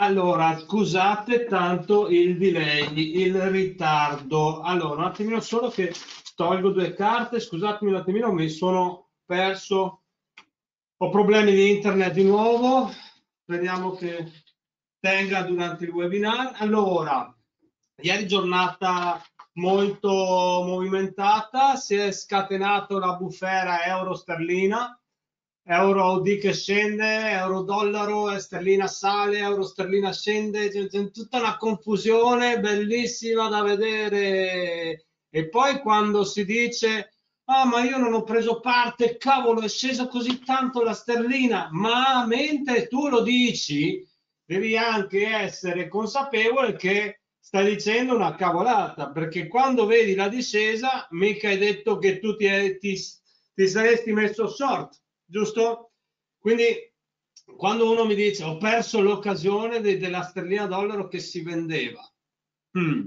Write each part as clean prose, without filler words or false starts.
Allora, scusate tanto il delay, il ritardo. Allora, un attimino solo che tolgo due carte, scusatemi un attimino, mi sono perso, ho problemi di internet di nuovo, speriamo che tenga durante il webinar. Allora, ieri giornata molto movimentata, si è scatenato la bufera euro-sterlina, euro UD che scende, euro dollaro, sterlina sale, euro sterlina scende, c'è tutta una confusione bellissima da vedere. E poi quando si dice, ah, ma io non ho preso parte, cavolo, è scesa così tanto la sterlina, ma mentre tu lo dici, devi anche essere consapevole che stai dicendo una cavolata, perché quando vedi la discesa, mica hai detto che tu ti saresti messo short, giusto? Quindi quando uno mi dice ho perso l'occasione della sterlina dollaro che si vendeva, mm.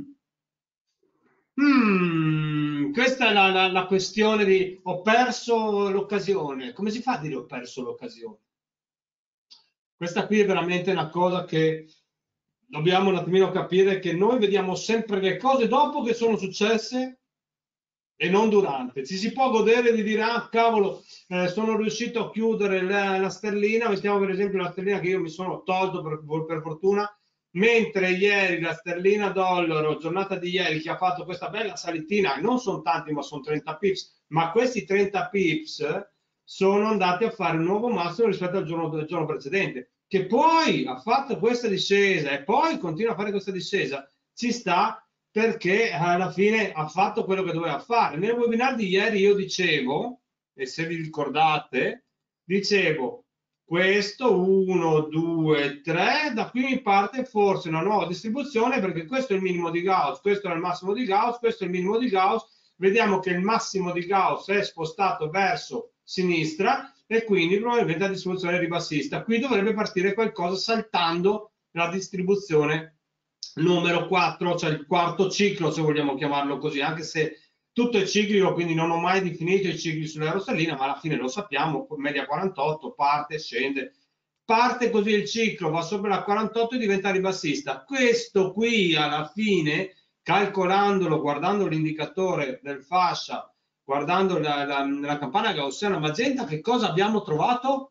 Questa è la questione di ho perso l'occasione. Come si fa a dire ho perso l'occasione? Questa qui è veramente una cosa che dobbiamo un attimino capire, che noi vediamo sempre le cose dopo che sono successe e non durante. Ci si può godere di dire, ah cavolo, sono riuscito a chiudere la sterlina, mettiamo per esempio la sterlina che io mi sono tolto per fortuna, mentre ieri la sterlina dollaro, giornata di ieri, che ha fatto questa bella salitina, non sono tanti ma sono 30 pips, ma questi 30 pips sono andati a fare un nuovo massimo rispetto del giorno precedente, che poi ha fatto questa discesa e poi continua a fare questa discesa, ci sta perché alla fine ha fatto quello che doveva fare. Nel webinar di ieri io dicevo, e se vi ricordate, dicevo questo 1, 2, 3, da qui mi parte forse una nuova distribuzione perché questo è il minimo di Gauss, questo è il massimo di Gauss, questo è il minimo di Gauss, vediamo che il massimo di Gauss è spostato verso sinistra e quindi probabilmente la distribuzione è ribassista. Qui dovrebbe partire qualcosa saltando la distribuzione numero 4, cioè il quarto ciclo, se vogliamo chiamarlo così, anche se tutto è ciclico, quindi non ho mai definito i cicli sull'euro sterlina, ma alla fine lo sappiamo, media 48, parte, scende, parte così il ciclo, va sopra la 48 e diventa ribassista. Questo qui alla fine, calcolandolo, guardando l'indicatore del fascia, guardando la campana gaussiana magenta, che cosa abbiamo trovato?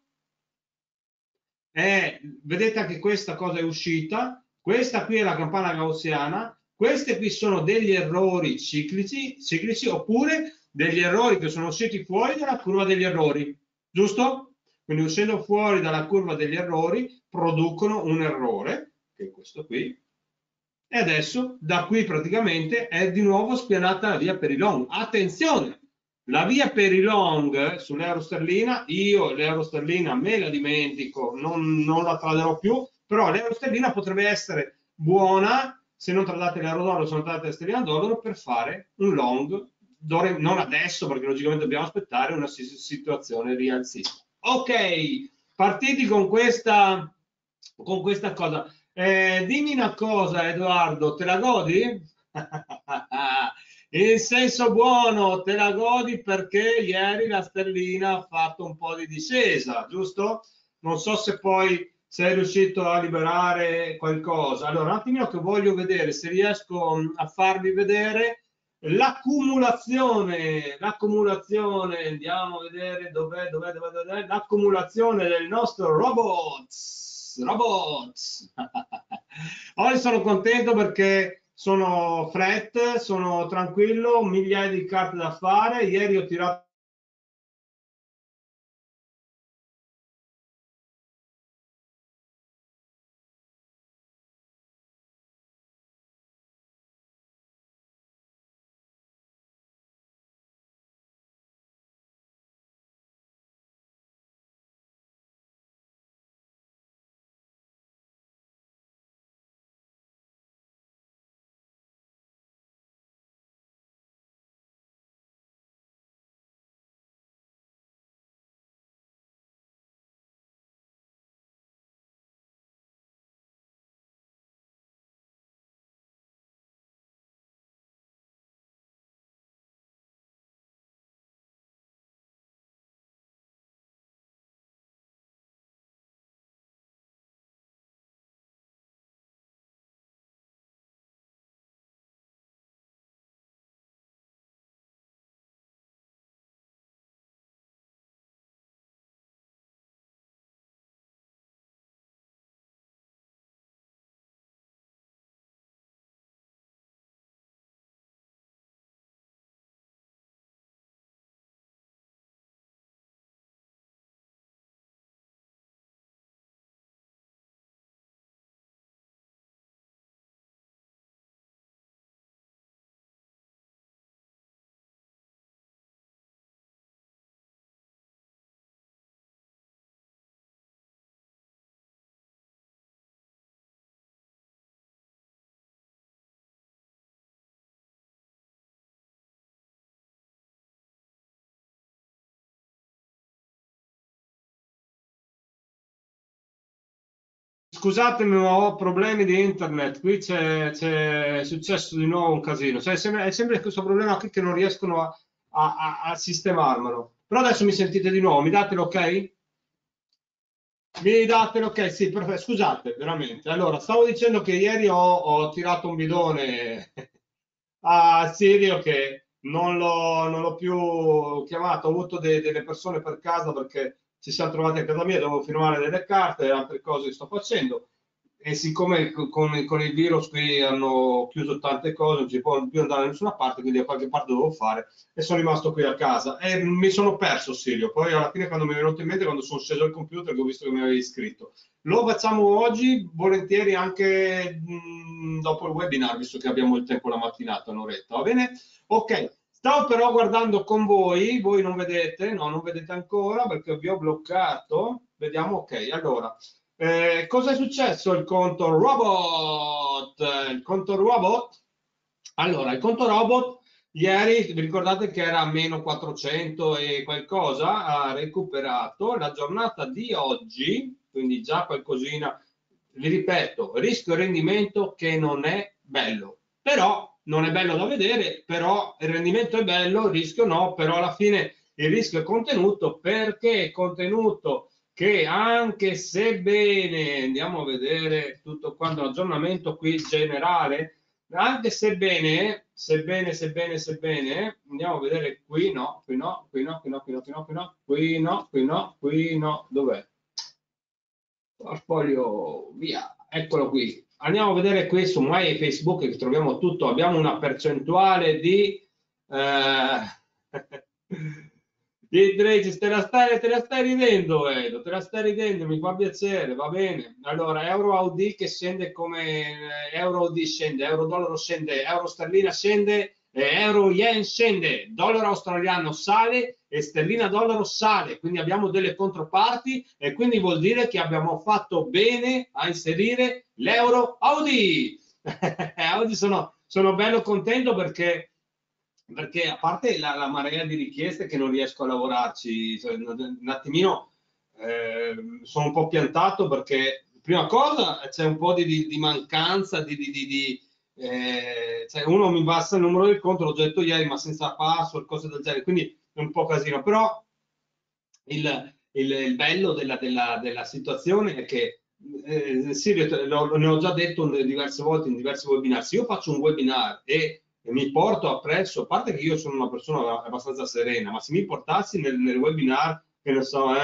Vedete anche questa cosa è uscita, questa qui è la campana gaussiana, questi qui sono degli errori ciclici oppure degli errori che sono usciti fuori dalla curva degli errori, giusto? Quindi uscendo fuori dalla curva degli errori producono un errore, che è questo qui, e adesso da qui praticamente è di nuovo spianata la via per i long. Attenzione, la via per i long sull'euro sterlina, io l'euro sterlina me la dimentico, non la traderò più, però l'euro sterlina potrebbe essere buona se non tradate l'euro dollaro, se non tradate la sterlina dollaro per fare un long, non adesso perché logicamente dobbiamo aspettare una situazione rialzista. Ok, partiti con questa cosa. Dimmi una cosa, Edoardo, te la godi? In senso buono, te la godi perché ieri la sterlina ha fatto un po' di discesa, giusto? Non so se poi sei riuscito a liberare qualcosa. Allora, un attimino che voglio vedere se riesco a farvi vedere l'accumulazione, andiamo a vedere dov'è, l'accumulazione del nostro robots. Oggi sono contento perché sono flat, sono tranquillo, migliaia di carte da fare, ieri ho tirato scusatemi, ma ho problemi di internet. Qui è successo di nuovo un casino. Cioè, è sempre questo problema qui che non riescono a sistemarmelo. Però adesso mi sentite di nuovo. Mi date l'ok? Mi date l'ok? Sì, perfetto. Scusate, veramente. Allora, stavo dicendo che ieri ho tirato un bidone a Sirio che non l'ho più chiamato. Ho avuto delle persone per casa perché ci siamo trovati a casa mia, dovevo firmare delle carte e altre cose che sto facendo. E siccome con il virus qui hanno chiuso tante cose, non si può più andare da nessuna parte, quindi a qualche parte dovevo fare e sono rimasto qui a casa e mi sono perso Sirio. Poi alla fine quando mi è venuto in mente, quando sono sceso al computer, che ho visto che mi avevi iscritto. Lo facciamo oggi, volentieri anche dopo il webinar, visto che abbiamo il tempo la mattinata, un'oretta, va bene? Ok, stavo però guardando con voi non vedete, no, non vedete ancora perché vi ho bloccato. Vediamo, ok, allora. Cosa è successo al conto robot? Il conto robot? Allora, il conto robot ieri vi ricordate che era a meno 400 e qualcosa, ha recuperato la giornata di oggi, quindi già qualcosina, vi ripeto, rischio e rendimento che non è bello, però non è bello da vedere, però il rendimento è bello, il rischio no, però alla fine il rischio è contenuto perché è contenuto che anche sebbene andiamo a vedere tutto quanto l'aggiornamento qui generale, anche sebbene, andiamo a vedere qui no, qui no, qui no, qui no, qui no, qui no, qui no, qui no, qui no, qui no, dov'è? Portfolio, via, eccolo qui. Andiamo a vedere qui su My e Facebook che troviamo tutto, abbiamo una percentuale di Drake, te la stai ridendo, Edo, te la stai ridendo, mi fa piacere, va bene. Allora, euro AUD che scende come euro AUD scende, euro dollaro scende, euro sterlina scende, euro yen scende, dollaro australiano sale e sterlina dollaro sale, quindi abbiamo delle controparti e quindi vuol dire che abbiamo fatto bene a inserire l'euro AUD. Oggi sono bello contento perché a parte la marea di richieste che non riesco a lavorarci, cioè, un attimino sono un po' piantato perché prima cosa c'è un po' di mancanza cioè uno mi basta il numero del conto, l'ho già detto ieri, ma senza password, cose del genere, quindi è un po' casino, però il bello della situazione è che sì, ne ho già detto diverse volte in diversi webinar, se io faccio un webinar e mi porto appresso, a parte che io sono una persona abbastanza serena, ma se mi portassi nel webinar, che ne so,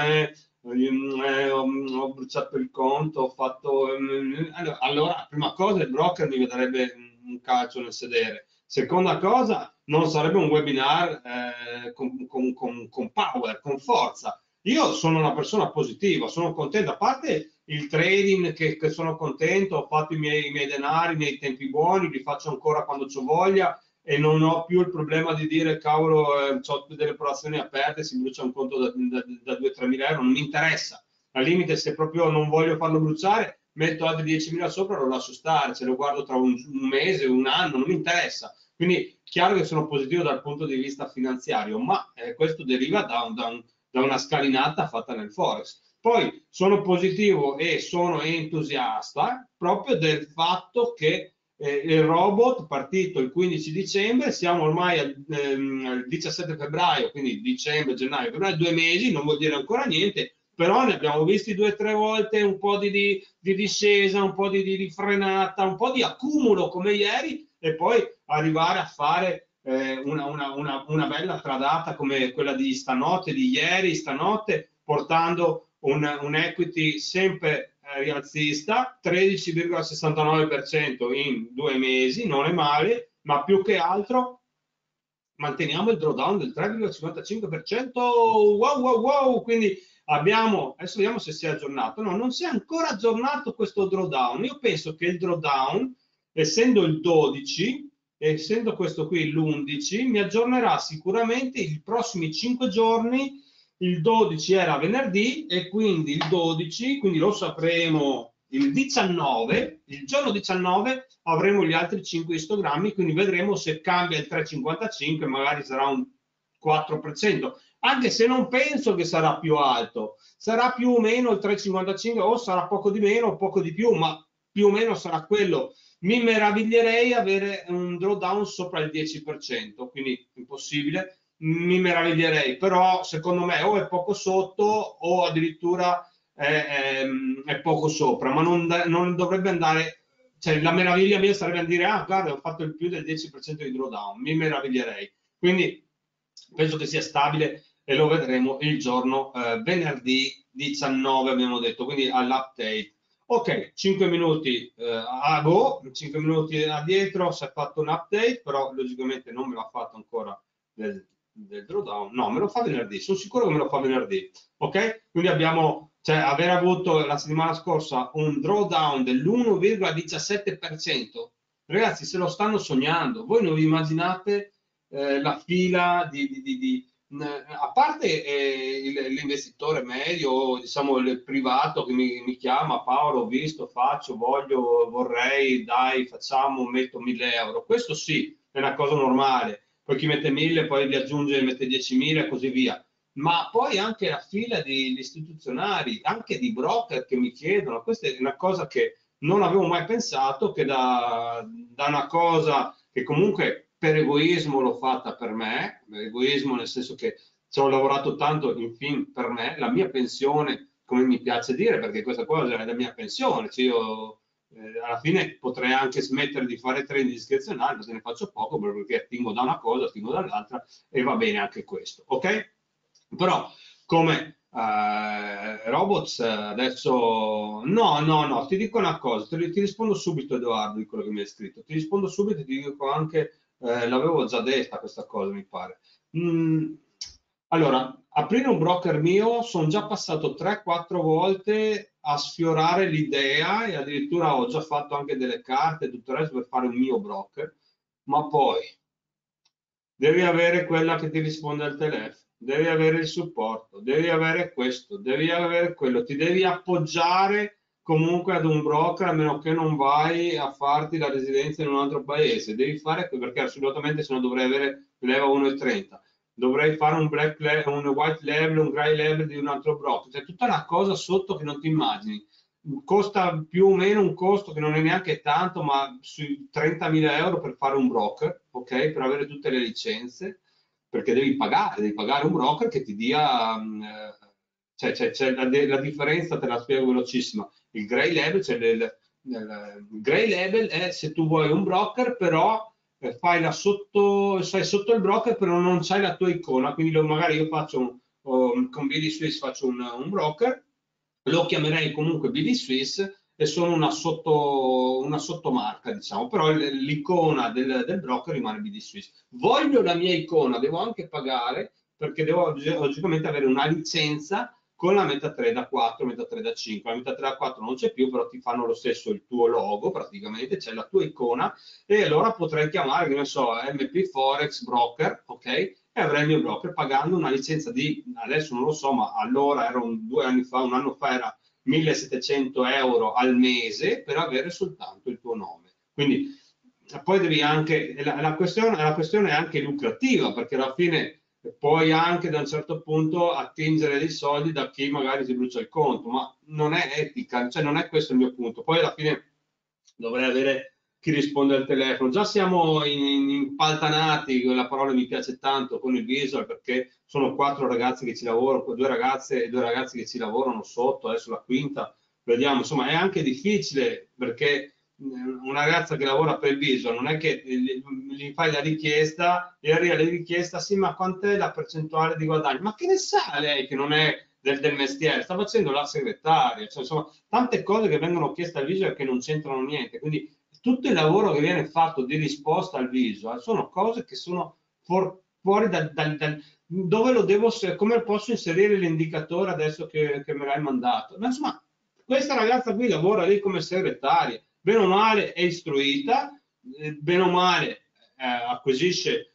ho bruciato il conto, ho fatto... allora, prima cosa, il broker mi darebbe un calcio nel sedere. Seconda cosa, non sarebbe un webinar con power, con forza. Io sono una persona positiva, sono contento, a parte il trading che sono contento, ho fatto i miei denari nei tempi buoni, li faccio ancora quando ho voglia e non ho più il problema di dire cavolo, ho delle operazioni aperte, si brucia un conto da 2-3 mila euro, non mi interessa. Al limite, se proprio non voglio farlo bruciare, metto altri 10.000 sopra, lo lascio stare, se lo guardo tra un mese, un anno, non mi interessa. Quindi chiaro che sono positivo dal punto di vista finanziario, ma questo deriva da una scalinata fatta nel Forex. Poi sono positivo e sono entusiasta proprio del fatto che il robot partito il 15 dicembre, siamo ormai al 17 febbraio, quindi dicembre, gennaio, febbraio, 2 mesi, non vuol dire ancora niente, però ne abbiamo visti 2 o 3 volte un po' di discesa, un po' di frenata, un po' di accumulo come ieri e poi arrivare a fare una bella tradata come quella di stanotte, di ieri, stanotte, portando un equity sempre rialzista, 13,69% in 2 mesi, non è male, ma più che altro manteniamo il drawdown del 3,55%, wow wow wow, quindi abbiamo, adesso vediamo se si è aggiornato, no, non si è ancora aggiornato questo drawdown, io penso che il drawdown, essendo il 12, essendo questo qui l'11, mi aggiornerà sicuramente i prossimi 5 giorni, il 12 era venerdì e quindi il 12, quindi lo sapremo il 19, il giorno 19 avremo gli altri 5 istogrammi, quindi vedremo se cambia il 3,55, magari sarà un 4%. anche se non penso che sarà più alto, sarà più o meno il 3,55 o sarà poco di meno o poco di più, ma più o meno sarà quello. Mi meraviglierei avere un drawdown sopra il 10%, quindi impossibile, mi meraviglierei, però secondo me o è poco sotto o addirittura è poco sopra, ma non dovrebbe andare, cioè la meraviglia mia sarebbe a dire, ah guarda, ho fatto il più del 10% di drawdown, mi meraviglierei. Quindi penso che sia stabile e lo vedremo il giorno venerdì 19, abbiamo detto, quindi all'update. Ok, 5 minuti a go, 5 minuti addietro, si è fatto un update, però logicamente non me l'ha fatto ancora del drawdown. No, me lo fa venerdì, sono sicuro che me lo fa venerdì. Ok? Quindi abbiamo, cioè, aver avuto la settimana scorsa un drawdown dell'1,17%. Ragazzi, se lo stanno sognando. Voi non vi immaginate la fila a parte l'investitore medio, diciamo il privato che mi chiama, Paolo, ho visto, faccio, voglio, vorrei, dai, facciamo, metto 1000 euro. Questo sì, è una cosa normale. Poi chi mette 1000, poi vi aggiunge e mette 10.000 e così via. Ma poi anche la fila di istituzionali, anche di broker che mi chiedono, questa è una cosa che non avevo mai pensato, che da una cosa che comunque per egoismo l'ho fatta per me, per egoismo nel senso che ci ho lavorato tanto in fin per me, la mia pensione, come mi piace dire, perché questa cosa è la mia pensione, cioè io alla fine potrei anche smettere di fare trading discrezionali, perché ne faccio poco, perché attingo da una cosa, attingo dall'altra e va bene anche questo, ok? Però come robots adesso no, ti dico una cosa, ti rispondo subito Edoardo di quello che mi hai scritto, ti rispondo subito e ti dico anche, l'avevo già detta questa cosa mi pare. Mm, allora, aprire un broker mio, sono già passato 3-4 volte a sfiorare l'idea e addirittura ho già fatto anche delle carte e tutto il resto per fare un mio broker, ma poi devi avere quella che ti risponde al telefono, devi avere il supporto, devi avere questo, devi avere quello, ti devi appoggiare comunque ad un broker a meno che non vai a farti la residenza in un altro paese, devi fare perché assolutamente se no dovrei avere leva 1,30, dovrei fare un white level, un gray level di un altro broker, c'è tutta una cosa sotto che non ti immagini, costa più o meno un costo che non è neanche tanto, ma sui 30.000 euro per fare un broker, ok? Per avere tutte le licenze, perché devi pagare un broker che ti dia, c'è la differenza, te la spiego velocissima. Il gray level, il gray level è se tu vuoi un broker, però fai sei sotto il broker, però non c'hai la tua icona, quindi magari io faccio con BD Swiss faccio un broker, lo chiamerei comunque BD Swiss e sono una sottomarca, diciamo, però l'icona del broker rimane BD Swiss. Voglio la mia icona, devo anche pagare perché devo logicamente avere una licenza con la MetaTrader da 4, MetaTrader da 5. La MetaTrader da 4 non c'è più, però ti fanno lo stesso il tuo logo, praticamente c'è la tua icona e allora potrei chiamare, che ne so, MP Forex Broker, ok? E avrei il mio broker pagando una licenza di, adesso non lo so, ma allora era 2 anni fa, un anno fa era 1.700 euro al mese per avere soltanto il tuo nome. Quindi poi devi anche, la questione è anche lucrativa perché alla fine puoi anche da un certo punto attingere dei soldi da chi magari si brucia il conto, ma non è etica, cioè non è questo il mio punto. Poi alla fine dovrei avere chi risponde al telefono. Già siamo impaltanati, quella parola mi piace tanto, con il visual perché sono 4 ragazzi che ci lavorano, 2 ragazze e 2 ragazzi che ci lavorano sotto, adesso la quinta, vediamo, insomma è anche difficile perché una ragazza che lavora per il visual non è che gli fai la richiesta e arriva la richiesta, sì ma quant'è la percentuale di guadagno? Ma che ne sa lei che non è del mestiere, sta facendo la segretaria, cioè, insomma, tante cose che vengono chieste al visual che non c'entrano niente, quindi tutto il lavoro che viene fatto di risposta al visual sono cose che sono fuori dove lo devo, come posso inserire l'indicatore adesso che me l'hai mandato? Ma insomma, questa ragazza qui lavora lì come segretaria, bene o male è istruita, bene o male acquisisce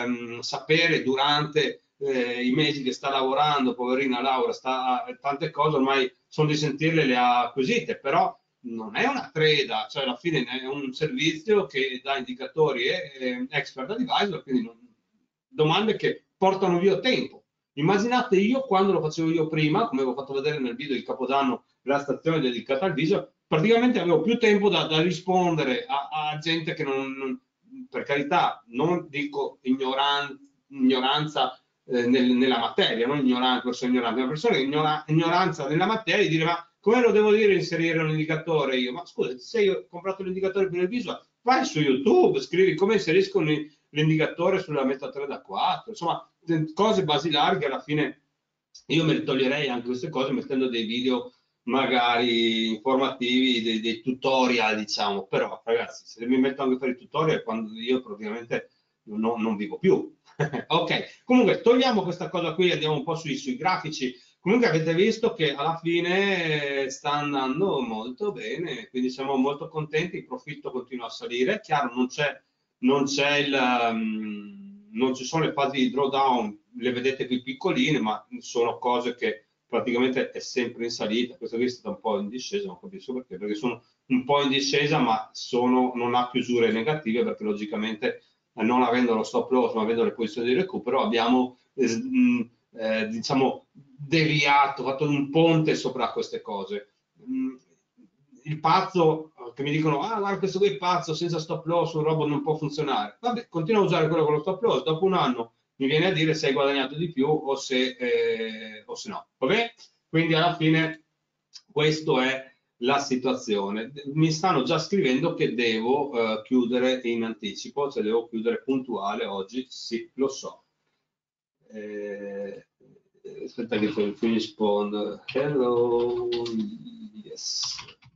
sapere durante i mesi che sta lavorando, poverina Laura, tante cose ormai sono di sentirle le ha acquisite, però non è una treda, cioè alla fine è un servizio che dà indicatori e expert advisor, quindi domande che portano via tempo. Immaginate io quando lo facevo io prima, come avevo fatto vedere nel video di Capodanno, la stazione dedicata al viso, praticamente avevo più tempo da rispondere a gente che per carità, non dico ignoranza nella materia, non ignorante verso ignorante, una persona che ignoranza nella materia e dire ma come lo devo dire inserire un indicatore io? Ma scusa, se io ho comprato l'indicatore per il visual, vai su YouTube, scrivi come inserisco l'indicatore sulla meta 3 da 4, insomma, cose basilari che alla fine io me le toglierei anche queste cose mettendo dei video magari informativi, dei tutorial, diciamo, però ragazzi, se mi metto anche per i tutorial, quando io praticamente non vivo più. Ok, comunque togliamo questa cosa qui, andiamo un po' sui grafici. Comunque avete visto che alla fine sta andando molto bene, quindi siamo molto contenti, il profitto continua a salire. Chiaro, non ci sono le fasi di drawdown, le vedete qui piccoline, ma sono cose che praticamente è sempre in salita. Questa qui è stata un po' in discesa, non capisco perché sono un po' in discesa, ma non ha chiusure negative, perché logicamente non avendo lo stop loss, ma avendo le posizioni di recupero, abbiamo diciamo deviato, fatto un ponte sopra queste cose. Il pazzo che mi dicono ah guarda questo qui è pazzo, senza stop loss un robot non può funzionare. Vabbè, continua a usare quello con lo stop loss, dopo un anno mi viene a dire se hai guadagnato di più o se no. Vabbè? Quindi alla fine questa è la situazione. Mi stanno già scrivendo che devo chiudere in anticipo, cioè devo chiudere puntuale oggi, sì, lo so. Aspetta che poi rispondo. Hello, yes.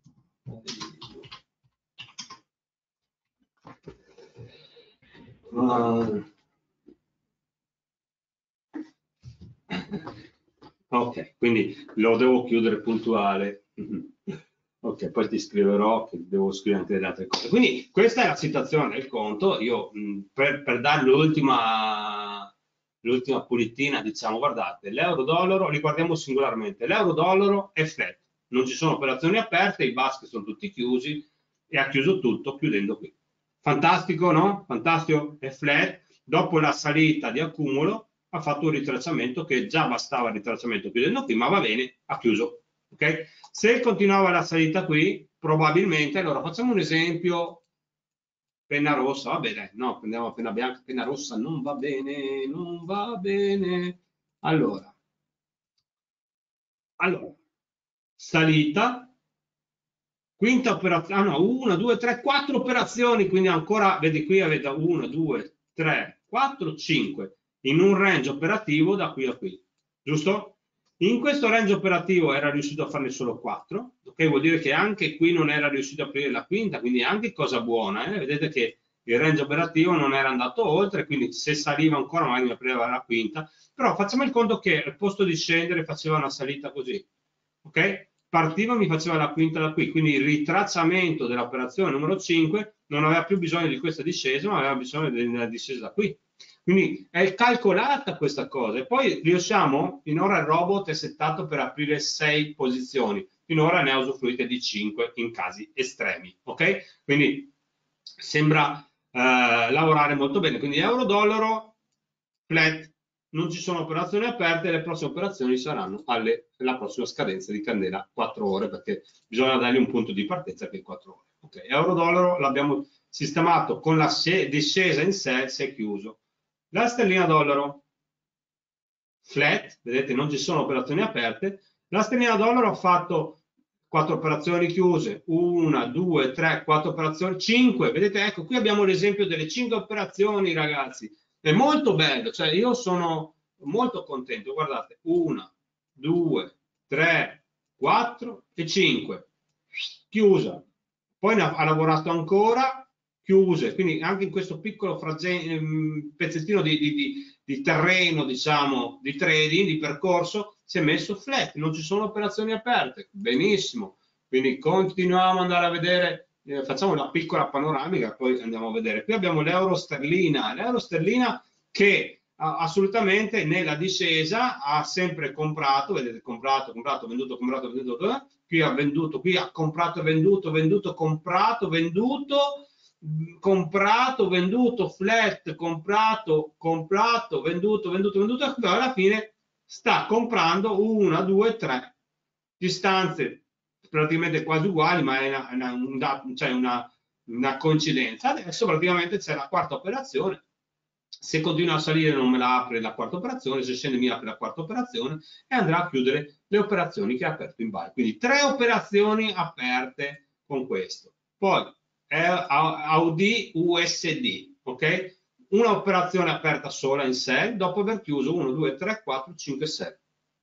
Ok, quindi lo devo chiudere puntuale. Ok, poi ti scriverò che devo scrivere anche delle altre cose. Quindi questa è la situazione del conto. Io per dare l'ultima pulitina, diciamo, guardate, l'euro-dollaro, li guardiamo singolarmente. L'euro-dollaro è flat, non ci sono operazioni aperte, i basket sono tutti chiusi e ha chiuso tutto chiudendo qui. Fantastico, no? Fantastico, è flat. Dopo la salita di accumulo ha fatto un ritracciamento che già bastava il ritracciamento chiudendo qui, ma va bene, ha chiuso. Okay? Se continuava la salita qui, probabilmente, allora facciamo un esempio, penna rossa, va bene, no, prendiamo penna bianca, penna rossa, non va bene, non va bene. Allora, salita, quinta operazione, no, 1, 2, 3, 4 operazioni, quindi ancora, vedi qui avete 1, 2, 3, 4, 5, in un range operativo da qui a qui, giusto? In questo range operativo era riuscito a farne solo 4, ok? Vuol dire che anche qui non era riuscito a aprire la quinta, quindi anche cosa buona, vedete che il range operativo non era andato oltre, quindi se saliva ancora magari mi apriva la quinta, però facciamo il conto che al posto di scendere faceva una salita così, ok? Partiva e mi faceva la quinta da qui, quindi il ritracciamento dell'operazione numero 5 non aveva più bisogno di questa discesa, ma aveva bisogno della discesa da qui. Quindi è calcolata questa cosa e poi riusciamo, finora il robot è settato per aprire 6 posizioni, finora ne ha usufruite di 5 in casi estremi, ok? Quindi sembra lavorare molto bene, quindi euro-dollaro flat, non ci sono operazioni aperte, le prossime operazioni saranno alla prossima scadenza di candela 4 ore, perché bisogna dargli un punto di partenza che è 4 ore. Ok, euro-dollaro l'abbiamo sistemato con la discesa in sé, si è chiuso. La sterlina dollaro flat, vedete non ci sono operazioni aperte, la sterlina dollaro ha fatto 4 operazioni chiuse, 1, 2, 3, 4 operazioni, 5, vedete ecco qui abbiamo l'esempio delle 5 operazioni ragazzi, è molto bello, cioè io sono molto contento, guardate, 1, 2, 3, 4 e 5, chiusa, poi ha lavorato ancora, chiuse, quindi anche in questo piccolo pezzettino di terreno, diciamo, di trading, di percorso, si è messo flat, non ci sono operazioni aperte, benissimo, quindi continuiamo ad andare a vedere, facciamo una piccola panoramica, poi andiamo a vedere. Qui abbiamo l'euro sterlina che assolutamente nella discesa ha sempre comprato, vedete, comprato, venduto, qui ha venduto, qui ha comprato, venduto, comprato, venduto, flat, comprato, venduto, e alla fine sta comprando 1, 2, 3 distanze praticamente quasi uguali, ma è una coincidenza. Adesso praticamente c'è la quarta operazione. Se continua a salire non me la apre la quarta operazione, se scende mi apre la quarta operazione e andrà a chiudere le operazioni che ha aperto in buy. Quindi 3 operazioni aperte con questo. Poi AUD USD, ok? Una operazione aperta sola in sell dopo aver chiuso 1, 2, 3, 4, 5, 6.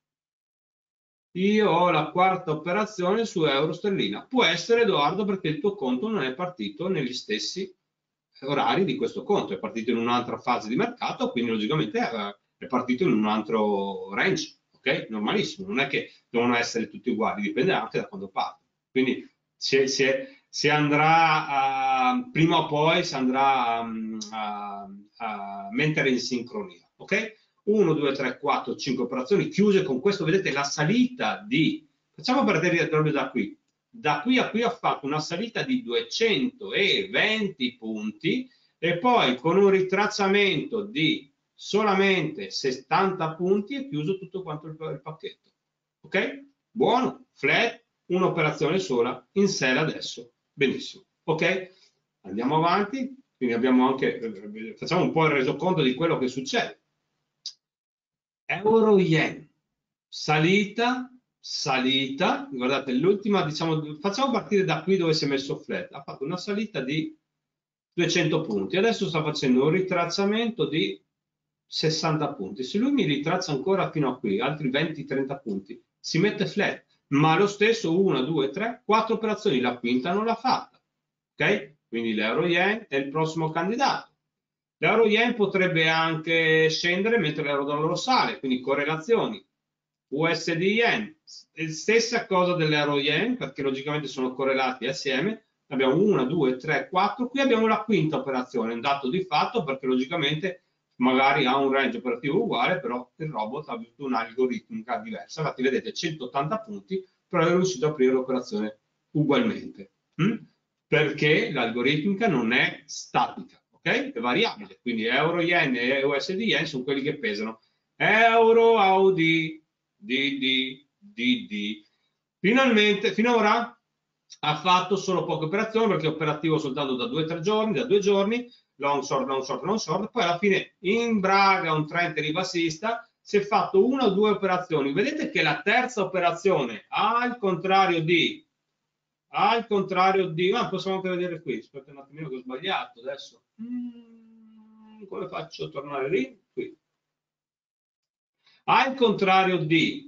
Io ho la quarta operazione su euro sterlina. Può essere, Edoardo, perché il tuo conto non è partito negli stessi orari di questo conto, è partito in un'altra fase di mercato, quindi logicamente è partito in un altro range, ok? Normalissimo, non è che devono essere tutti uguali, dipende anche da quando parte. Quindi si andrà prima o poi si andrà a mettere in sincronia, ok? 1, 2, 3, 4, 5 operazioni chiuse con questo, vedete la salita di, facciamo partire proprio da qui a qui ha fatto una salita di 220 punti e poi con un ritracciamento di solamente 70 punti è chiuso tutto quanto il pacchetto, ok? Buono, flat, un'operazione sola in sell adesso, benissimo, ok? Andiamo avanti, quindi abbiamo anche, facciamo un po' il resoconto di quello che succede. Euro yen, salita, guardate l'ultima, diciamo, facciamo partire da qui dove si è messo flat, ha fatto una salita di 200 punti, adesso sta facendo un ritracciamento di 60 punti, se lui mi ritraccia ancora fino a qui, altri 20-30 punti, si mette flat, ma lo stesso 1, 2, 3, 4 operazioni, la quinta non l'ha fatta, ok? Quindi l'euro yen è il prossimo candidato. L'euro yen potrebbe anche scendere mentre l'euro dollaro sale, quindi correlazioni. USD yen, stessa cosa dell'euro yen, perché logicamente sono correlati assieme. Abbiamo 1, 2, 3, 4. Qui abbiamo la quinta operazione, un dato di fatto perché logicamente magari ha un range operativo uguale, però il robot ha avuto un'algoritmica diversa. Infatti vedete 180 punti, però è riuscito a aprire l'operazione ugualmente. Perché l'algoritmica non è statica. Okay? È variabile, quindi euro yen e USD yen sono quelli che pesano. Euro, AUD, DD. Finalmente, finora ha fatto solo poche operazioni perché è operativo soltanto da 2-3 giorni, da 2 giorni, long short, long short, long short, poi alla fine imbraga un trend ribassista, si è fatto 1 o 2 operazioni. Vedete che la terza operazione, al contrario di, ma possiamo anche vedere qui, aspetta un attimino che ho sbagliato adesso. Come faccio a tornare lì? Qui. Al contrario di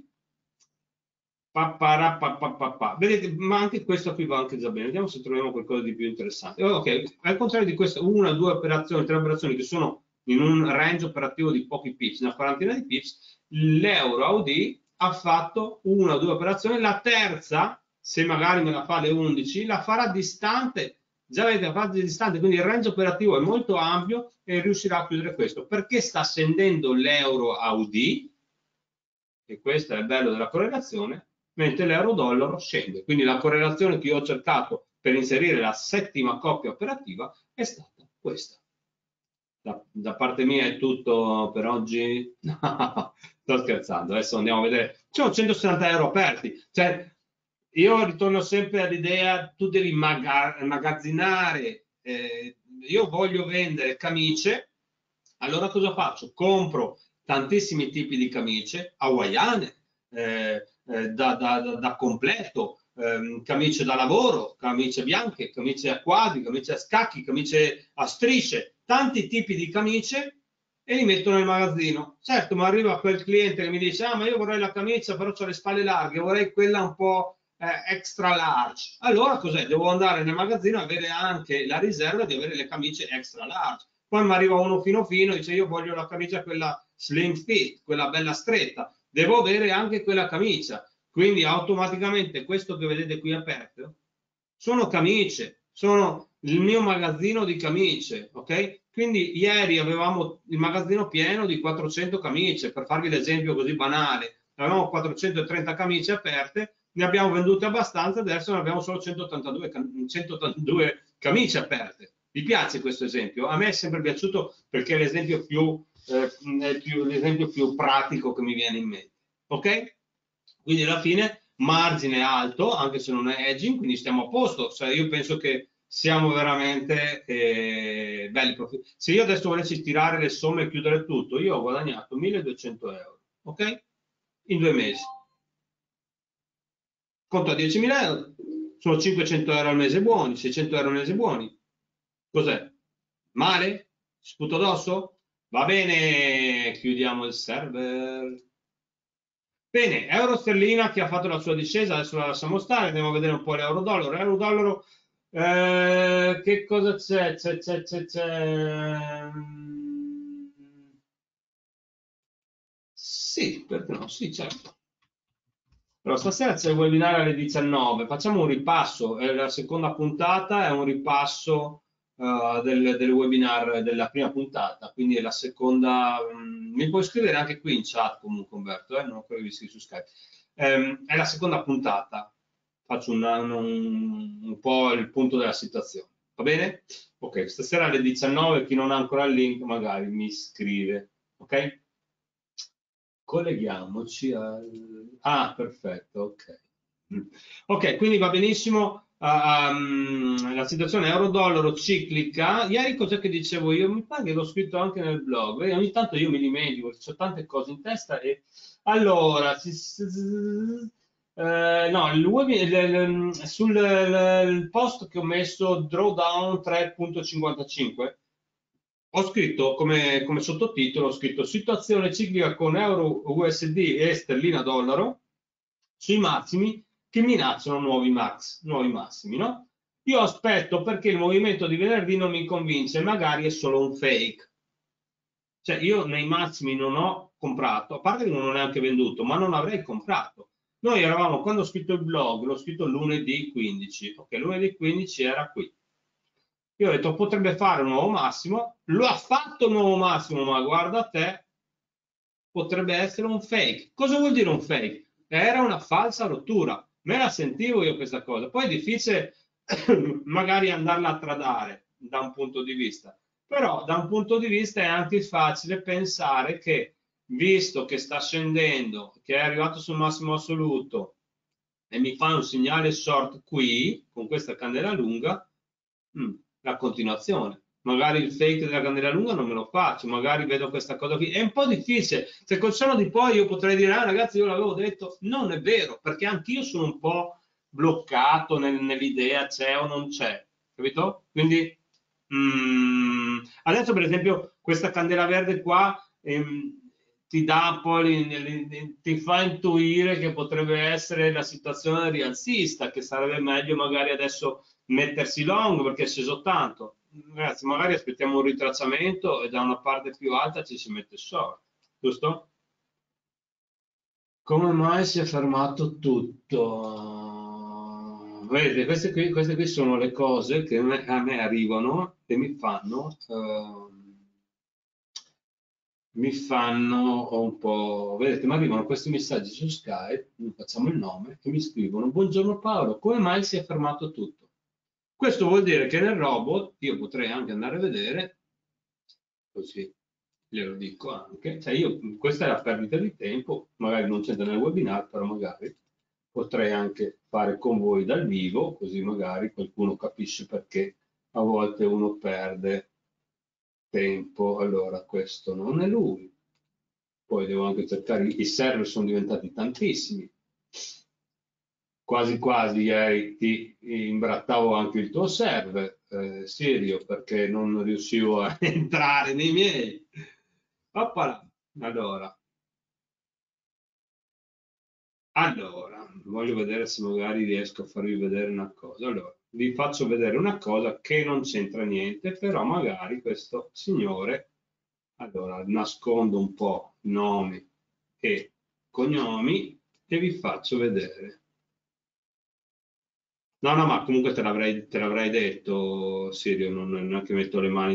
vedete, ma anche questo qui va anche già bene. Vediamo se troviamo qualcosa di più interessante. Ok, al contrario di queste 1, 2 operazioni, 3 operazioni che sono in un range operativo di pochi pips, una quarantina di pips, l'euro AUD ha fatto 1 o 2 operazioni, la terza, se magari me la fa alle 11, la farà distante, già vedete la fase distante, quindi il range operativo è molto ampio e riuscirà a chiudere questo. Perché sta scendendo l'euro AUD? E questo è il bello della correlazione, mentre l'euro-dollaro scende. Quindi la correlazione che io ho cercato per inserire la settima coppia operativa è stata questa. Da parte mia è tutto per oggi. No, sto scherzando, adesso andiamo a vedere. C'ho 160 euro aperti. Cioè, io ritorno sempre all'idea, tu devi magazzinare. Io voglio vendere camicie, allora cosa faccio? Compro tantissimi tipi di camicie hawaiane, da completo, camicie da lavoro, camicie bianche, camicie a quadri, camicie a scacchi, camicie a strisce, tanti tipi di camicie e li metto nel magazzino. Certo, ma arriva quel cliente che mi dice: ah, ma io vorrei la camicia, però ho le spalle larghe, vorrei quella un po' extra large. Allora cos'è? Devo andare nel magazzino e avere anche la riserva di avere le camicie extra large. Poi mi arriva uno fino fino e dice: io voglio la camicia quella slim fit, quella bella stretta, devo avere anche quella camicia. Quindi automaticamente questo che vedete qui aperto sono camicie, sono il mio magazzino di camicie, ok? Quindi ieri avevamo il magazzino pieno di 400 camicie, per farvi l'esempio così banale, avevamo 430 camicie aperte, ne abbiamo vendute abbastanza, adesso ne abbiamo solo 182 camicie aperte. Vi piace questo esempio? A me è sempre piaciuto perché è l'esempio più pratico che mi viene in mente. ok? Quindi alla fine margine alto, anche se non è hedging, quindi stiamo a posto. Cioè, io penso che siamo veramente belli. Se io adesso volessi tirare le somme e chiudere tutto, io ho guadagnato 1200 euro, ok? In 2 mesi. Conto a 10.000 euro, sono 500 euro al mese buoni, 600 euro al mese buoni. Cos'è? Male? Sputo addosso? Va bene, chiudiamo il server. Bene, euro sterlina che ha fatto la sua discesa, adesso la lasciamo stare, andiamo a vedere un po' l'euro dollaro. Euro dollaro, che cosa c'è? Sì, perché no? Sì, certo. Allora, stasera c'è il webinar alle 19, facciamo un ripasso, la seconda puntata è un ripasso del webinar della prima puntata, quindi è la seconda, mi puoi scrivere anche qui in chat comunque Umberto, non ho ancora visto su Skype. È la seconda puntata, faccio un po' il punto della situazione, va bene? Ok, stasera alle 19, chi non ha ancora il link magari mi scrive, ok? Colleghiamoci al... Ah, perfetto, ok. Ok, quindi va benissimo. La situazione euro-dollaro ciclica. Ieri cos'è che dicevo io? Mi pare che l'ho scritto anche nel blog. Ogni tanto io mi dimentico, ho tante cose in testa e allora, no, sul il post che ho messo Drawdown 3.55 ho scritto come sottotitolo, ho scritto situazione ciclica con euro USD e sterlina dollaro sui massimi che minacciano nuovi massimi, no? Io aspetto perché il movimento di venerdì non mi convince, magari è solo un fake. Cioè io nei massimi non ho comprato, a parte che non ho neanche venduto, ma non avrei comprato. Noi eravamo, quando ho scritto il blog, l'ho scritto lunedì 15, ok, lunedì 15 era qui. Io ho detto potrebbe fare un nuovo massimo, lo ha fatto un nuovo massimo, ma guarda te, potrebbe essere un fake. Cosa vuol dire un fake? Era una falsa rottura. Me la sentivo io questa cosa. Poi è difficile magari andarla a tradare da un punto di vista, però da un punto di vista è anche facile pensare che, visto che sta scendendo, che è arrivato sul massimo assoluto e mi fa un segnale short qui, con questa candela lunga, la continuazione. Magari il fake della candela lunga non me lo faccio, magari vedo questa cosa qui. È un po' difficile. Se col giorno di poi io potrei dire, ah ragazzi, io l'avevo detto, non è vero, perché anch'io sono un po' bloccato nell'idea c'è o non c'è, capito? Quindi adesso per esempio questa candela verde qua ti dà un po' ti fa intuire che potrebbe essere la situazione rialzista, che sarebbe meglio magari adesso mettersi long perché è sceso tanto. Ragazzi, magari aspettiamo un ritracciamento e da una parte più alta ci si mette short, giusto? Come mai si è fermato tutto? Vedete, queste qui sono le cose che a me arrivano e mi fanno un po'... Vedete, mi arrivano questi messaggi su Skype, facciamo il nome, e mi scrivono: Buongiorno Paolo, come mai si è fermato tutto? Questo vuol dire che nel robot, io potrei anche andare a vedere, così glielo dico anche, cioè io, questa è la perdita di tempo, magari non c'entra nel webinar, però magari potrei anche fare con voi dal vivo, così magari qualcuno capisce perché a volte uno perde tempo. Allora, questo non è lui. Poi devo anche cercare, i server sono diventati tantissimi. Quasi quasi ieri ti imbrattavo anche il tuo server, Sirio, perché non riuscivo a entrare nei miei. Oppala. Allora, voglio vedere se magari riesco a farvi vedere una cosa. Allora, vi faccio vedere una cosa che non c'entra niente, però magari questo signore, allora, nascondo un po' nomi e cognomi e vi faccio vedere. No, no, ma comunque te l'avrei detto, Sirio, non è che metto le mani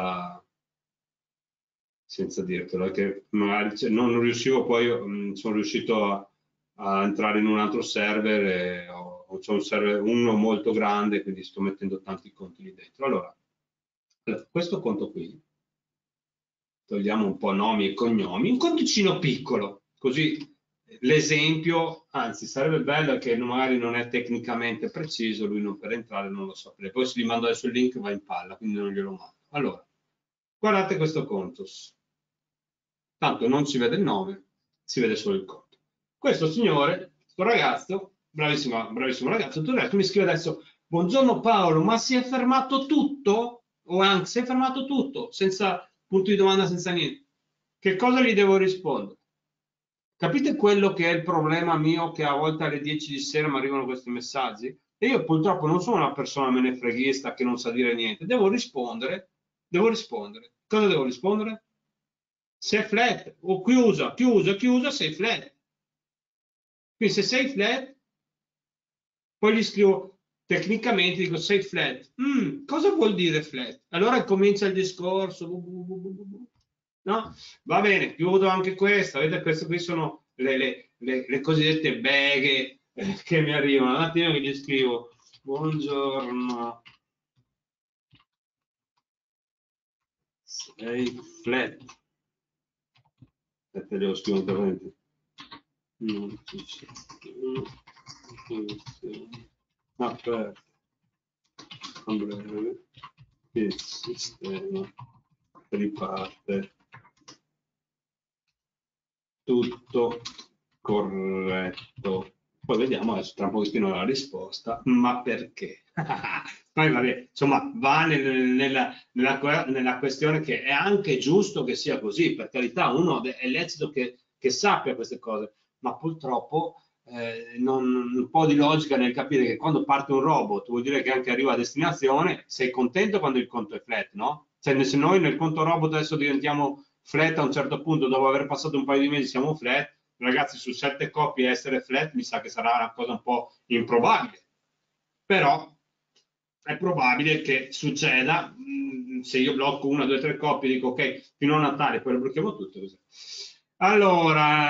senza dirtelo, è che magari non riuscivo, poi sono riuscito a entrare in un altro server e c'è un server, uno molto grande, quindi sto mettendo tanti conti lì dentro. Allora, questo conto qui, togliamo un po' nomi e cognomi, un conticino piccolo, così l'esempio, anzi sarebbe bello che magari non è tecnicamente preciso, lui non per entrare non lo saprebbe, poi se gli mando adesso il link va in palla, quindi non glielo mando. Allora, guardate questo contos, tanto non si vede il nome, si vede solo il conto. Questo signore, questo ragazzo, bravissimo ragazzo, tutto il resto mi scrive adesso: buongiorno Paolo, ma si è fermato tutto? O anche si è fermato tutto, senza punto di domanda, senza niente. Che cosa gli devo rispondere? Capite quello che è il problema mio, che a volte alle 10 di sera mi arrivano questi messaggi? E io purtroppo non sono una persona menefreghista che non sa dire niente, devo rispondere. Cosa devo rispondere? Se è flat, o chiusa, sei flat. Quindi se sei flat, poi gli scrivo tecnicamente, dico sei flat. Cosa vuol dire flat? Allora comincia il discorso. No? Va bene, chiudo anche questa. Vedete, queste qui sono le cosiddette beghe che mi arrivano. Un attimo che gli scrivo: buongiorno, sei flat. Aspetta, devo scrivere interamente. Non ci sono funzioni aperte a breve, il sistema riparte tutto corretto. Poi vediamo adesso tra un pochettino la risposta, ma perché? Poi vabbè, insomma, va nella questione che è anche giusto che sia così, per carità, uno è lecito che sappia queste cose, ma purtroppo un po' di logica nel capire che quando parte un robot vuol dire che anche arriva a destinazione, sei contento quando il conto è flat, no? Cioè, se noi nel conto robot adesso diventiamo flat a un certo punto, dopo aver passato un paio di mesi siamo flat, ragazzi, su 7 coppie essere flat mi sa che sarà una cosa un po' improbabile, però è probabile che succeda. Se io blocco 1, 2, 3 coppie, dico ok, fino a Natale, poi le blocchiamo tutte così. Allora,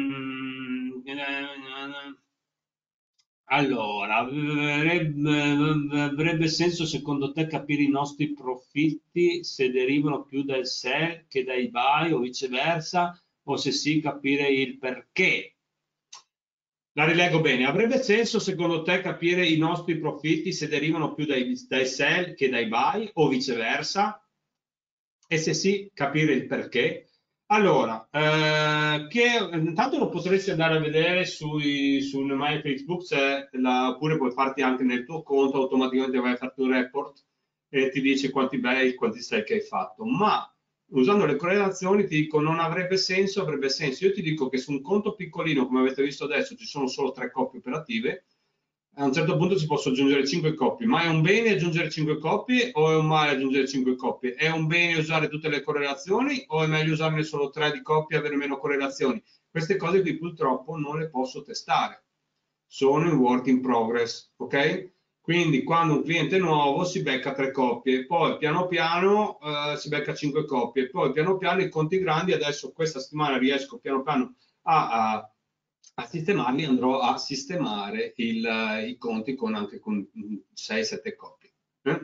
avrebbe senso secondo te capire i nostri profitti se derivano più dal sell che dai buy o viceversa, o se sì capire il perché? La rileggo bene. Avrebbe senso secondo te capire i nostri profitti se derivano più dai sell che dai buy o viceversa? E se sì, capire il perché? Allora, intanto lo potresti andare a vedere sul My Facebook, oppure puoi farti anche nel tuo conto, automaticamente vai a farti un report e ti dice quanti bei, quanti sell che hai fatto. Ma usando le correlazioni ti dico non avrebbe senso, avrebbe senso. Io ti dico che su un conto piccolino, come avete visto adesso, ci sono solo 3 coppie operative. A un certo punto si possono aggiungere 5 coppie, ma è un bene aggiungere 5 coppie o è un male aggiungere 5 coppie? È un bene usare tutte le correlazioni o è meglio usarne solo 3 di coppie e avere meno correlazioni? Queste cose qui purtroppo non le posso testare, sono in work in progress, ok? Quindi quando un cliente nuovo si becca 3 coppie, poi piano piano si becca 5 coppie, poi piano piano i conti grandi, adesso questa settimana riesco piano piano a sistemarli, andrò a sistemare i conti anche con 6-7 coppie.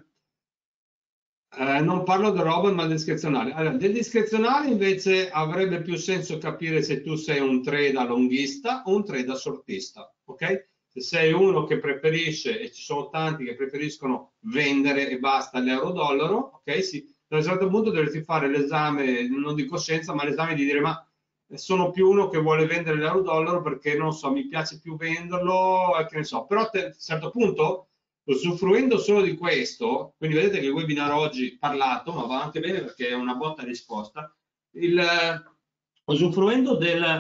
Non parlo del robot ma del discrezionale. Allora, del discrezionale invece avrebbe più senso capire se tu sei un trader longhista o un trader shortista, ok? Se sei uno che preferisce, e ci sono tanti che preferiscono vendere e basta l'euro-dollaro, ok? Sì, da un certo punto dovresti fare l'esame, non di coscienza, ma l'esame di dire ma sono più uno che vuole vendere l'euro-dollaro perché non so, mi piace più venderlo, che ne so, però a un certo punto usufruendo solo di questo, quindi vedete che il webinar oggi parlato, ma va anche bene perché è una botta e risposta, usufruendo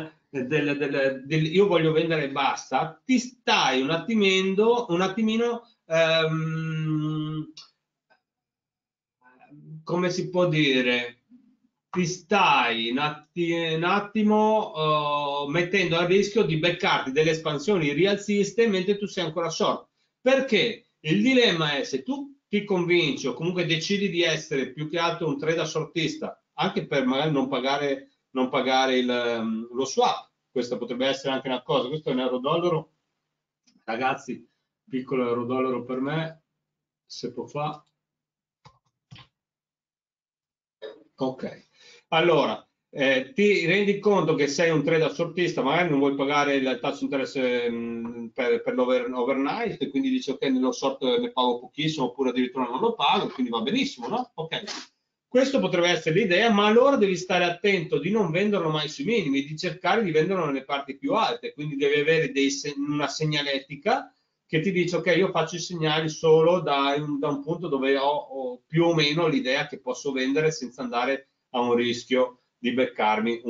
io voglio vendere e basta, ti stai un attimino come si può dire, ti stai un attimo mettendo a rischio di beccarti delle espansioni rialziste mentre tu sei ancora short. Perché il dilemma è se tu ti convinci o comunque decidi di essere più che altro un trader shortista, anche per magari non pagare lo swap, questa potrebbe essere anche una cosa, questo è un euro-dollaro, ragazzi, piccolo euro-dollaro per me, se può fare. Ok, allora, ti rendi conto che sei un trader shortista, magari non vuoi pagare il tasso di interesse per l'overnight, e quindi dici ok, nello short ne pago pochissimo, oppure addirittura non lo pago, quindi va benissimo, no? Ok. Questo potrebbe essere l'idea, ma allora devi stare attento di non venderlo mai sui minimi, di cercare di venderlo nelle parti più alte, quindi devi avere una segnaletica che ti dice ok, io faccio i segnali solo da un punto dove ho più o meno l'idea che posso vendere senza andare a un rischio di beccarmi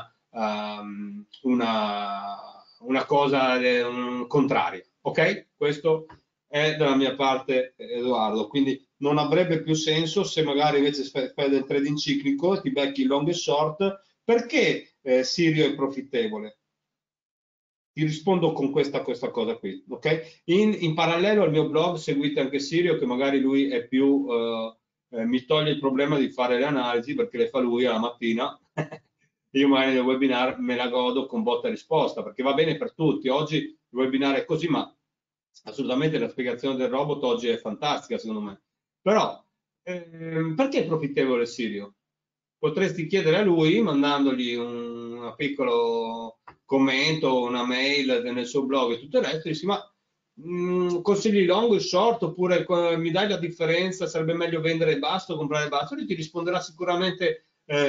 una cosa contraria. Ok? Questo è dalla mia parte, Edoardo. Quindi non avrebbe più senso se magari invece fai del trading ciclico, ti becchi long e short. Perché Sirio è profittevole? Ti rispondo con questa cosa qui, ok? In parallelo al mio blog seguite anche Sirio, che magari lui è più mi toglie il problema di fare le analisi perché le fa lui alla mattina. Io magari nel webinar me la godo con botta e risposta, perché va bene per tutti. Oggi il webinar è così, ma assolutamente la spiegazione del robot oggi è fantastica, secondo me. Però, perché è profittevole Sirio? Potresti chiedere a lui mandandogli un piccolo commento, una mail nel suo blog e tutto il resto, e dici ma consigli long o short, oppure mi dai la differenza, sarebbe meglio vendere il basso o comprare il basso? Lui ti risponderà sicuramente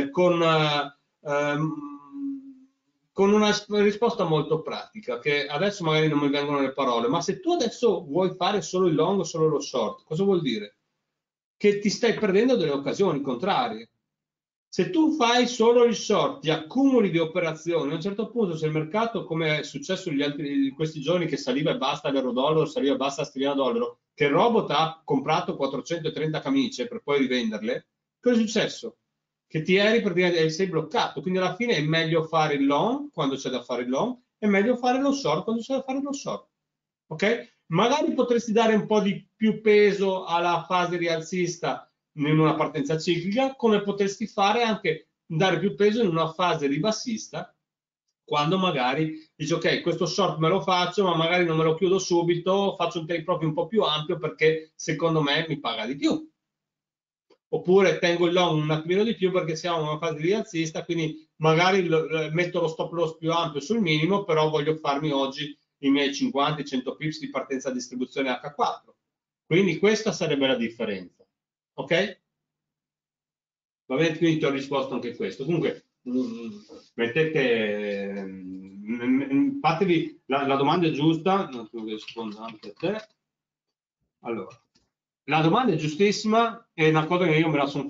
con una risposta molto pratica, che adesso magari non mi vengono le parole, ma se tu adesso vuoi fare solo il long o solo lo short, cosa vuol dire? Che ti stai perdendo delle occasioni contrarie. Se tu fai solo il short, ti accumuli di operazioni, a un certo punto se il mercato, come è successo in questi giorni, che saliva e basta l'euro-dollaro, saliva e basta sterlina-dollaro, che il robot ha comprato 430 camicie per poi rivenderle, cosa è successo? Che ti eri praticamente, sei bloccato, quindi alla fine è meglio fare il long quando c'è da fare il long, è meglio fare lo short quando c'è da fare lo short. Ok? Magari potresti dare un po' di più peso alla fase rialzista in una partenza ciclica, come potresti fare anche dare più peso in una fase ribassista, quando magari dici ok, questo short me lo faccio, ma magari non me lo chiudo subito, faccio un take profit un po' più ampio perché secondo me mi paga di più. Oppure tengo il long un attimino di più perché siamo in una fase rialzista, quindi magari metto lo stop loss più ampio sul minimo, però voglio farmi oggi i miei 50-100 pips di partenza distribuzione H4. Quindi questa sarebbe la differenza. Ok? Va bene, quindi ti ho risposto anche a questo. Comunque, mettete, fatevi, la domanda è giusta, non rispondo anche a te. Allora, la domanda è giustissima, è una cosa che io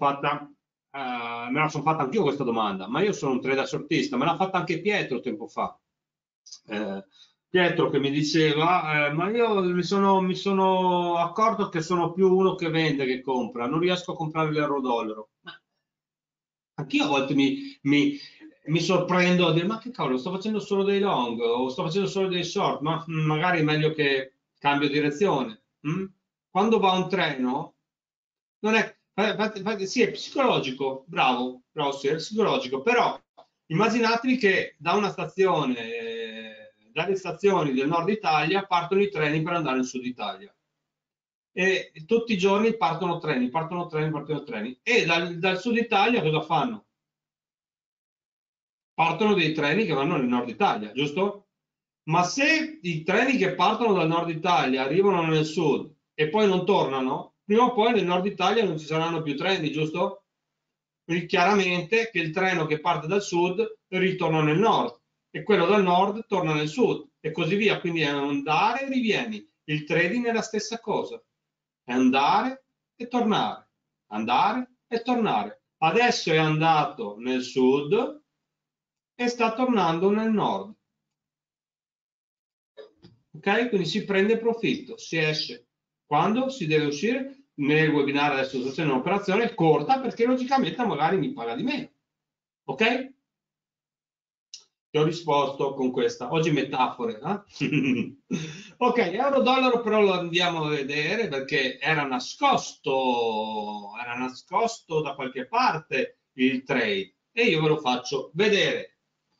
me la sono fatta anch'io questa domanda, ma io sono un trader shortista, me l'ha fatta anche Pietro tempo fa. Eh, Pietro che mi diceva, ma io mi sono accorto che sono più uno che vende che compra, non riesco a comprare l'euro-dollaro. Anch'io a volte mi sorprendo a dire, ma che cavolo, sto facendo solo dei long o sto facendo solo dei short, ma magari è meglio che cambio direzione. Quando va un treno, non è, sì, è psicologico, bravo, bravo, sì, è psicologico, però immaginatevi che da una stazione, dalle stazioni del nord Italia partono i treni per andare in sud Italia e tutti i giorni partono treni, partono treni, partono treni. E dal sud Italia cosa fanno? Partono dei treni che vanno nel nord Italia, giusto? Ma se i treni che partono dal nord Italia arrivano nel sud e poi non tornano, prima o poi nel nord Italia non ci saranno più treni, giusto? Quindi chiaramente che il treno che parte dal sud ritorna nel nord e quello dal nord torna nel sud e così via. Quindi è andare e rivieni. Il trading è la stessa cosa, è andare e tornare, andare e tornare. Adesso è andato nel sud e sta tornando nel nord. Ok? Quindi si prende profitto, si esce. Quando si deve uscire? Nel webinar adesso sto facendo un'operazione corta perché logicamente magari mi paga di meno. Ok? Ti ho risposto con questa. Oggi metafore. Ok, euro-dollaro però lo andiamo a vedere perché era nascosto da qualche parte il trade e io ve lo faccio vedere.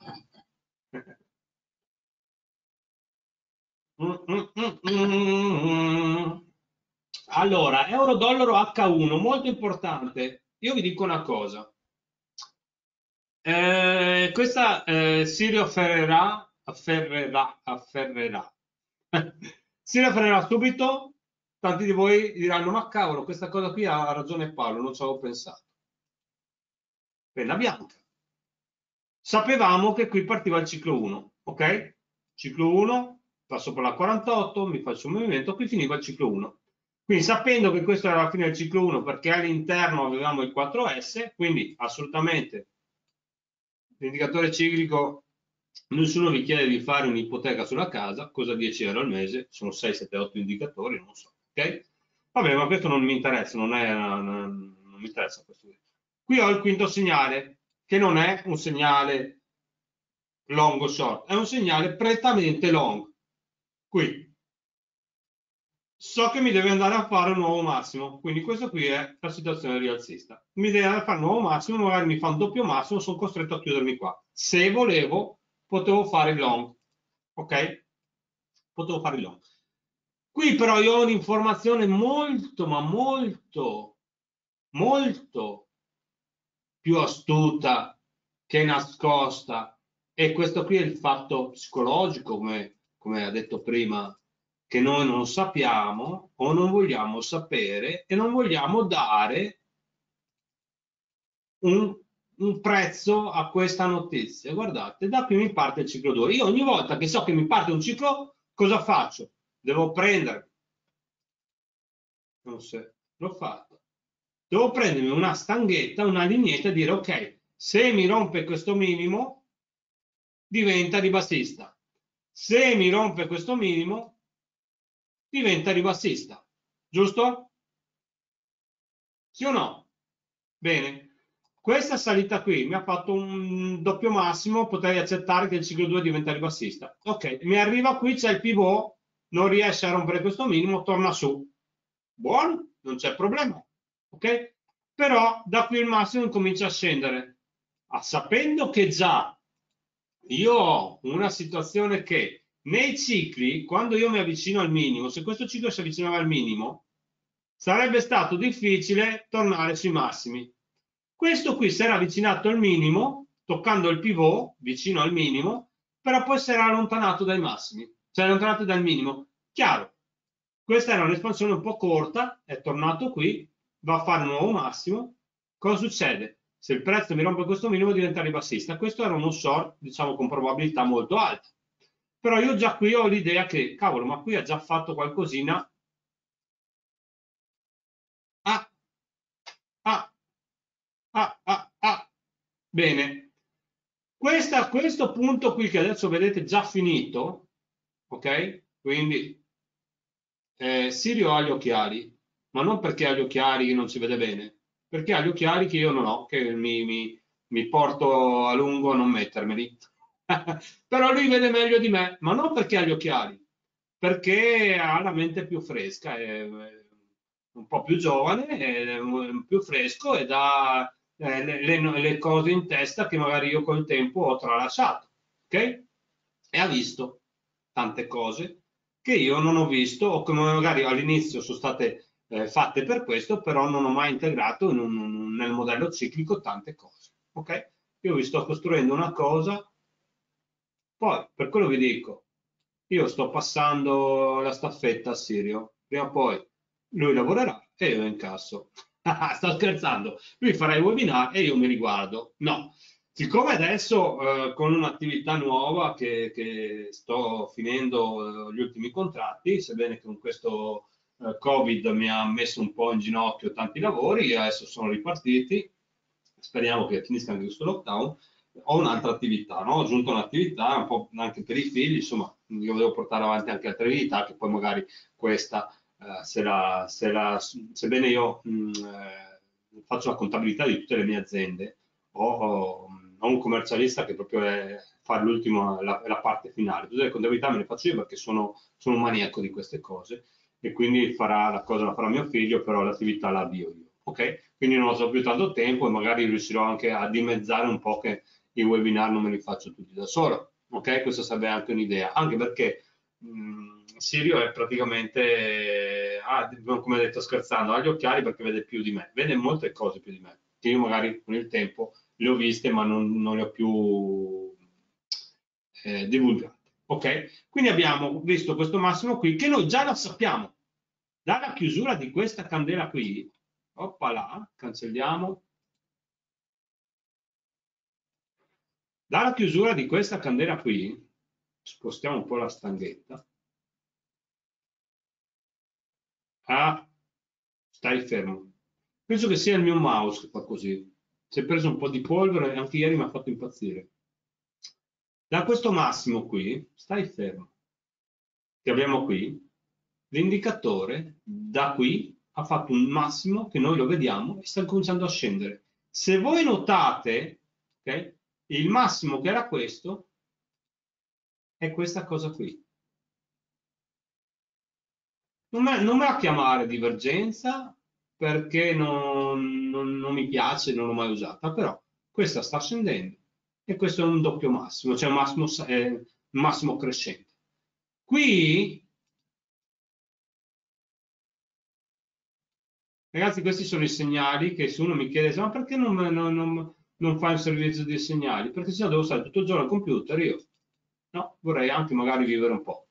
Allora, euro-dollaro H1, molto importante. Io vi dico una cosa. questa Sirio afferrerà. Sirio afferrerà subito. Tanti di voi diranno, ma cavolo, questa cosa qui ha ragione Paolo, non ci avevo pensato. Penna bianca. Sapevamo che qui partiva il ciclo 1, ok? Ciclo 1, passo per la 48, mi faccio un movimento, qui finiva il ciclo 1. Quindi sapendo che questo era la fine del ciclo 1 perché all'interno avevamo il 4S, quindi assolutamente l'indicatore ciclico, nessuno vi chiede di fare un'ipoteca sulla casa, cosa 10 euro al mese, sono 6, 7, 8 indicatori, non so, ok? Vabbè, ma questo non mi interessa, non mi interessa questo. Qui ho il quinto segnale, che non è un segnale long o short, è un segnale prettamente long. Qui so che mi deve andare a fare un nuovo massimo, quindi questa qui è la situazione rialzista. Mi deve andare a fare un nuovo massimo, magari mi fa un doppio massimo, sono costretto a chiudermi qua. Se volevo, potevo fare il long, ok? Potevo fare il long. Qui però io ho un'informazione molto, ma molto, molto più astuta che nascosta, e questo qui è il fatto psicologico, come ha detto prima, che noi non sappiamo o non vogliamo sapere e non vogliamo dare un prezzo a questa notizia. Guardate, da qui mi parte il ciclo 2. Io ogni volta che so che mi parte un ciclo, cosa faccio? Devo prendere, non so, l'ho fatto. Devo prendermi una stanghetta, una lineetta e dire ok, se mi rompe questo minimo, diventa ribassista. Se mi rompe questo minimo, diventa ribassista. Giusto? Sì o no? Bene. Questa salita qui mi ha fatto un doppio massimo, potrei accettare che il ciclo 2 diventa ribassista. Ok, mi arriva qui, c'è il pivot, non riesce a rompere questo minimo, torna su. Buono, non c'è problema. Ok? Però da qui il massimo incomincia a scendere. Sapendo che già io ho una situazione che nei cicli, quando io mi avvicino al minimo, se questo ciclo si avvicinava al minimo, sarebbe stato difficile tornare sui massimi. Questo qui si era avvicinato al minimo, toccando il pivot vicino al minimo, però poi si era allontanato dai massimi, si è allontanato dal minimo. Chiaro, questa era un'espansione un po' corta, è tornato qui, va a fare un nuovo massimo. Cosa succede? Se il prezzo mi rompe questo minimo diventa ribassista. Questo era uno short, diciamo, con probabilità molto alta. Però io già qui ho l'idea che, cavolo, ma qui ha già fatto qualcosina. Ah, ah, Bene. Questo punto qui che adesso vedete già finito, ok? Quindi Sirio ha gli occhiali, ma non perché ha gli occhiali che non si vede bene, perché ha gli occhiali che io non ho, che mi porto a lungo a non mettermeli. Però lui vede meglio di me, ma non perché ha gli occhiali, perché ha la mente più fresca, è un po' più giovane, è più fresco ed ha le cose in testa che magari io col tempo ho tralasciato, ok? E ha visto tante cose che io non ho visto o che magari all'inizio sono state fatte per questo, però non ho mai integrato nel modello ciclico tante cose, ok? Io vi sto costruendo una cosa, poi per quello vi dico, io sto passando la staffetta a Sirio, prima o poi lui lavorerà e io incasso. Sto scherzando, lui farà il webinar e io mi riguardo. No, siccome adesso con un'attività nuova che sto finendo gli ultimi contratti, sebbene con questo Covid mi ha messo un po' in ginocchio tanti lavori, adesso sono ripartiti, speriamo che finisca anche questo lockdown, ho un'altra attività, no? Ho aggiunto un'attività un po' anche per i figli, insomma, io devo portare avanti anche altre attività che poi magari questa, sebbene io faccio la contabilità di tutte le mie aziende, ho un commercialista che proprio fa l'ultima, la parte finale. Tutte le contabilità me le faccio io perché sono un maniaco di queste cose e quindi la cosa la farà mio figlio, però l'attività la avvio io. Ok? Quindi non ho più tanto tempo e magari riuscirò anche a dimezzare un po' che i webinar non me li faccio tutti da solo. Ok? Questa sarebbe anche un'idea, anche perché Sirio è praticamente, come ho detto scherzando, ha gli occhiali perché vede più di me, vede molte cose più di me, che io magari con il tempo le ho viste ma non le ho più divulgate. Ok? Quindi abbiamo visto questo massimo qui che noi già lo sappiamo. Dalla chiusura di questa candela qui, oppala, cancelliamo. Dalla chiusura di questa candela qui, spostiamo un po' la stanghetta. Ah, stai fermo. Penso che sia il mio mouse che fa così. Si è preso un po' di polvere e anche ieri mi ha fatto impazzire. Da questo massimo qui, stai fermo, che abbiamo qui, l'indicatore da qui ha fatto un massimo che noi lo vediamo e sta cominciando a scendere. Se voi notate, okay, il massimo che era questo è questa cosa qui. Non me la chiamare divergenza perché non mi piace, non l'ho mai usata, però questa sta scendendo e questo è un doppio massimo, cioè un massimo crescente. Qui, ragazzi, questi sono i segnali che se uno mi chiede, ma perché non fai un servizio di segnali? Perché sennò devo stare tutto il giorno al computer, io no, vorrei anche magari vivere un po'.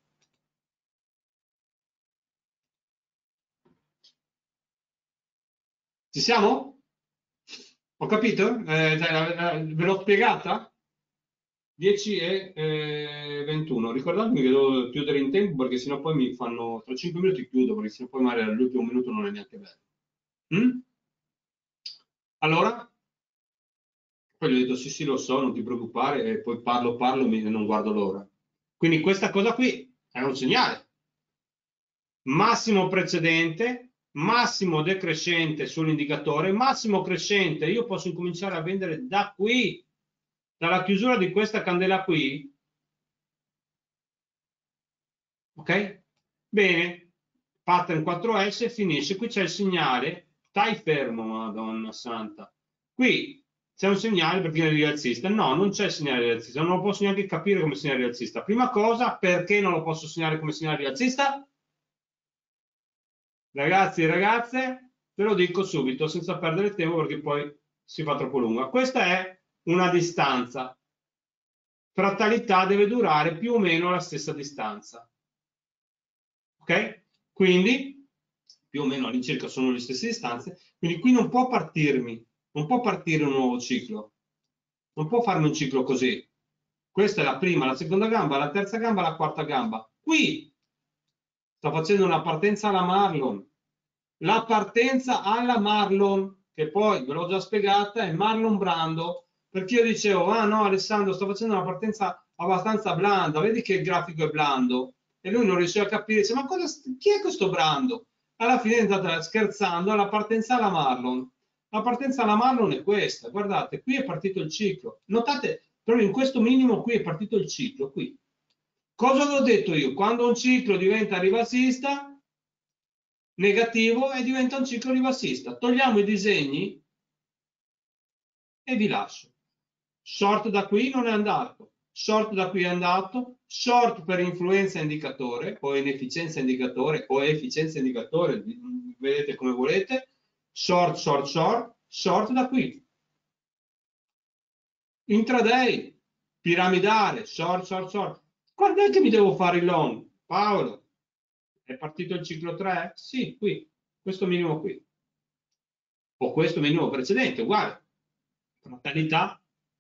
Ci siamo? Ho capito? Ve l'ho spiegata? 10 e 21. Ricordatemi che devo chiudere in tempo perché sennò poi mi fanno tra 5 minuti chiudo perché sennò poi magari all'ultimo minuto non è neanche bello. Allora, poi gli ho detto sì sì lo so, non ti preoccupare e poi parlo e non guardo l'ora. Quindi questa cosa qui è un segnale. Massimo precedente, massimo decrescente sull'indicatore, massimo crescente. Io posso incominciare a vendere da qui, dalla chiusura di questa candela qui. Ok? Bene, pattern 4S finisce, qui c'è il segnale, stai fermo, madonna santa. Qui c'è un segnale per chi è rialzista. No, non c'è segnale rialzista, non lo posso neanche capire come segnale rialzista. Prima cosa, perché non lo posso segnare come segnale rialzista? Ragazzi e ragazze, ve lo dico subito, senza perdere tempo perché poi si fa troppo lunga. Questa è una distanza. Frattalità deve durare più o meno la stessa distanza. Ok? Quindi più o meno all'incirca sono le stesse distanze, quindi qui non può partire un nuovo ciclo, non può farmi un ciclo così. Questa è la prima, la seconda gamba, la terza gamba, la quarta gamba. Qui sto facendo una partenza alla Marlon. La partenza alla Marlon, che poi ve l'ho già spiegata, è Marlon Brando, perché io dicevo, ah no Alessandro, sto facendo una partenza abbastanza blanda, vedi che il grafico è blando, e lui non riusciva a capire, dice, ma chi è questo Brando? Alla fine è andata scherzando, la partenza alla Marlon. La partenza alla Marlon è questa, guardate, qui è partito il ciclo. Notate, proprio in questo minimo qui è partito il ciclo, qui. Cosa avevo detto io? Quando un ciclo diventa ribassista, negativo e diventa un ciclo ribassista. Togliamo i disegni e vi lascio. Short da qui non è andato, short da qui è andato, short per influenza indicatore o inefficienza indicatore o efficienza indicatore, vedete come volete, short, short, short, short da qui. Intraday, piramidale, short, short, short. Quando è che mi devo fare il long? Paolo, è partito il ciclo 3? Sì, qui, questo minimo qui. O questo minimo precedente, uguale. Fraternità,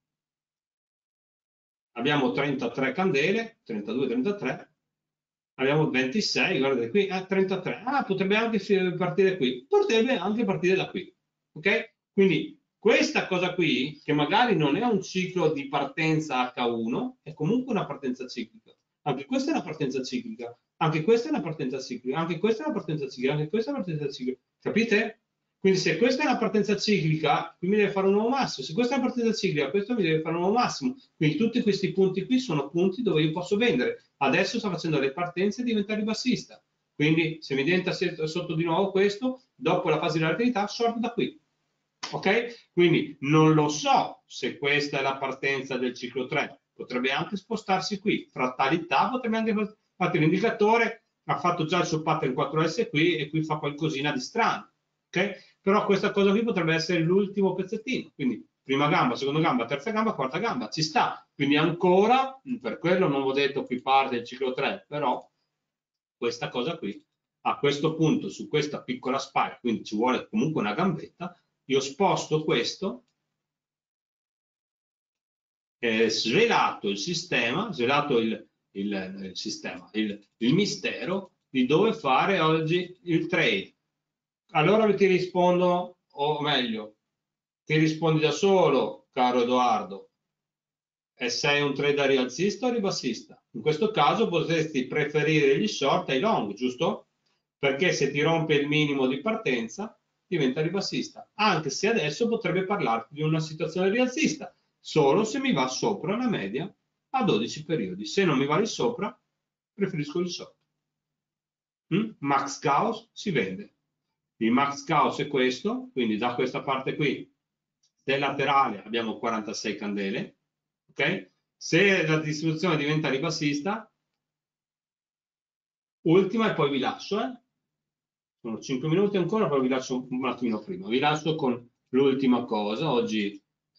abbiamo 33 candele, 32, 33, abbiamo 26, guardate qui, 33. Ah, potrebbe anche partire qui, potrebbe anche partire da qui. Ok? Quindi questa cosa qui, che magari non è un ciclo di partenza H1, è comunque una partenza ciclica. Anche questa è una partenza ciclica, anche questa è una partenza ciclica, anche questa è una partenza ciclica, anche questa è una partenza ciclica. Capite? Quindi se questa è una partenza ciclica, qui mi deve fare un nuovo massimo. Se questa è una partenza ciclica, questo mi deve fare un nuovo massimo. Quindi tutti questi punti qui sono punti dove io posso vendere. Adesso sto facendo le partenze e diventare ribassista. Quindi se mi diventa sotto di nuovo questo, dopo la fase di relatività, sorto da qui. Ok? Quindi non lo so se questa è la partenza del ciclo 3. Potrebbe anche spostarsi qui. Frattalità potrebbe anche... Infatti l'indicatore ha fatto già il suo pattern 4S qui e qui fa qualcosina di strano. Okay? Però questa cosa qui potrebbe essere l'ultimo pezzettino, quindi prima gamba, seconda gamba, terza gamba, quarta gamba, ci sta. Quindi ancora, per quello non ho detto qui parte il ciclo 3, però questa cosa qui, a questo punto, su questa piccola spalla, quindi ci vuole comunque una gambetta, io sposto questo, svelato il sistema, svelato il mistero di dove fare oggi il trade. Allora ti rispondo, o meglio, ti rispondi da solo, caro Edoardo, e sei un trader rialzista o ribassista? In questo caso potresti preferire gli short ai long, giusto? Perché se ti rompe il minimo di partenza diventa ribassista, anche se adesso potrebbe parlarti di una situazione rialzista, solo se mi va sopra la media a 12 periodi. Se non mi va di sopra, preferisco il short. Max Gauss si vende. Il Max Gauss è questo, quindi da questa parte qui, del laterale abbiamo 46 candele, ok? Se la distribuzione diventa ribassista, ultima e poi vi lascio, sono 5 minuti ancora, poi vi lascio un attimino prima. Vi lascio con l'ultima cosa, oggi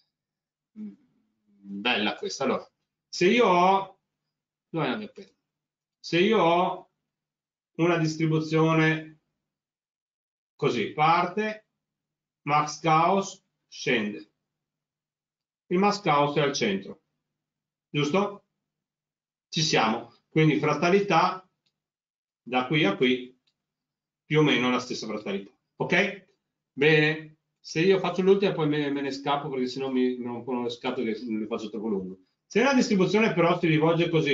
bella questa. Allora, se io ho, dov'è la mia penna? Se io ho una distribuzione così, parte, Max Gauss scende. Il Max Gauss è al centro, giusto? Ci siamo. Quindi frattalità da qui a qui, più o meno la stessa frattalità. Ok? Bene, se io faccio l'ultima poi me ne scappo perché sennò mi rompono le scatole che le faccio troppo lungo. Se la distribuzione però si rivolge così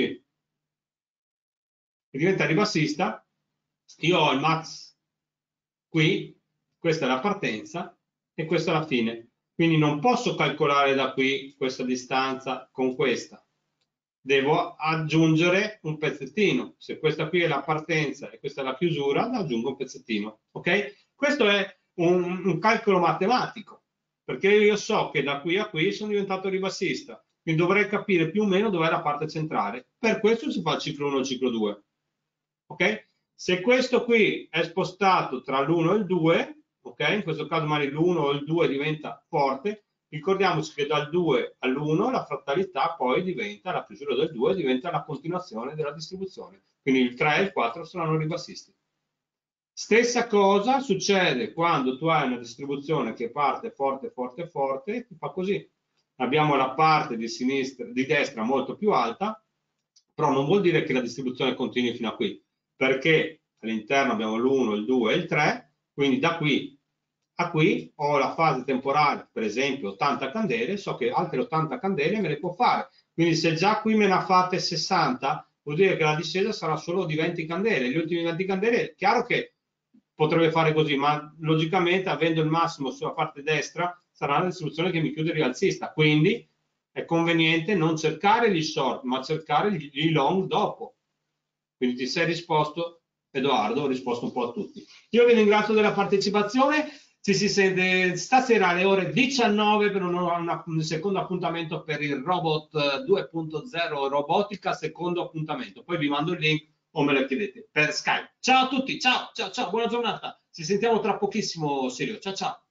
e diventa ribassista, io ho il max qui, questa è la partenza e questa è la fine. Quindi non posso calcolare da qui questa distanza con questa. Devo aggiungere un pezzettino. Se questa qui è la partenza e questa è la chiusura, aggiungo un pezzettino. Ok? Questo è un calcolo matematico, perché io so che da qui a qui sono diventato ribassista, quindi dovrei capire più o meno dov'è la parte centrale. Per questo si fa il ciclo 1 e il ciclo 2. Ok? Se questo qui è spostato tra l'1 e il 2, ok? In questo caso magari l'1 o il 2 diventa forte, ricordiamoci che dal 2 all'1 la frattalità poi diventa, la chiusura del 2 diventa la continuazione della distribuzione. Quindi il 3 e il 4 saranno ribassisti. Stessa cosa succede quando tu hai una distribuzione che parte forte, forte, forte, e ti fa così. Abbiamo la parte di sinistra, di destra molto più alta, però non vuol dire che la distribuzione continui fino a qui, perché all'interno abbiamo l'1, il 2 e il 3, quindi da qui a qui ho la fase temporale, per esempio 80 candele, so che altre 80 candele me le può fare, quindi se già qui me ne ha fatte 60, vuol dire che la discesa sarà solo di 20 candele, gli ultimi 20 candele, è chiaro che potrebbe fare così, ma logicamente avendo il massimo sulla parte destra sarà una distribuzione che mi chiude rialzista, quindi è conveniente non cercare gli short, ma cercare gli long dopo. Quindi ti sei risposto, Edoardo, ho risposto un po' a tutti. Io vi ringrazio della partecipazione, ci si sente stasera alle ore 19 per un secondo appuntamento per il Robot 2.0 Robotica, secondo appuntamento. Poi vi mando il link o me lo chiedete per Skype. Ciao a tutti, ciao, ciao, ciao, buona giornata. Ci sentiamo tra pochissimo, Sirio. Ciao, ciao.